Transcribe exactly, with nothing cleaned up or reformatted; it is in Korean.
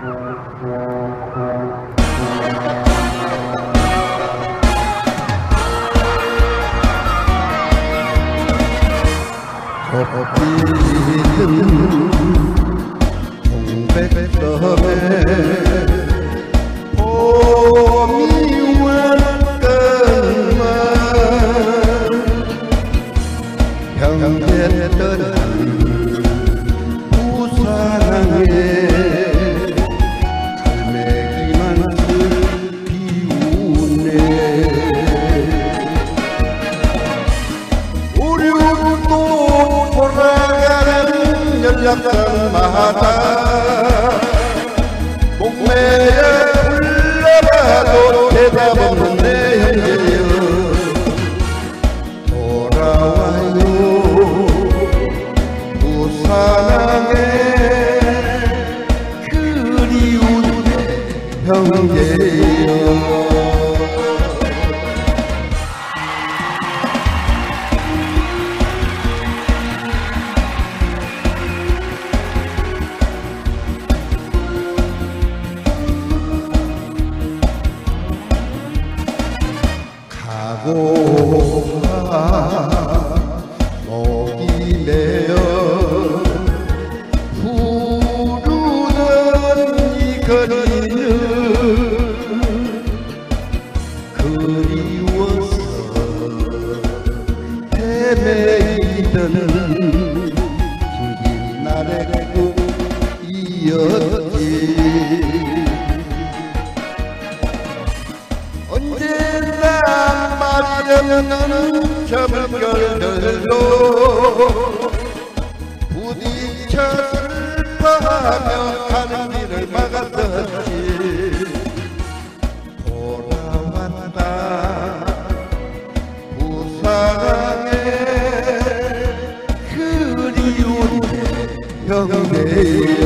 걷기는 동백섬에 봄이 왔건만 형제들은 부산항에 갈매기만 비우네. 우리도 돌아가는 연락장마다 목매에 불러봐도 대답 없는데 형제여 돌아와요 부산항에 그리운 형제여. 가고가 목이 메어 부르던 이 거리는 그리워서 헤매이던 긴 날의 꿈이었지. 언제나 마련하는 저물결들로 부딪혀 슬퍼하며 가는 길을 막았었지. 돌아왔다 부산항에 그리운 형제.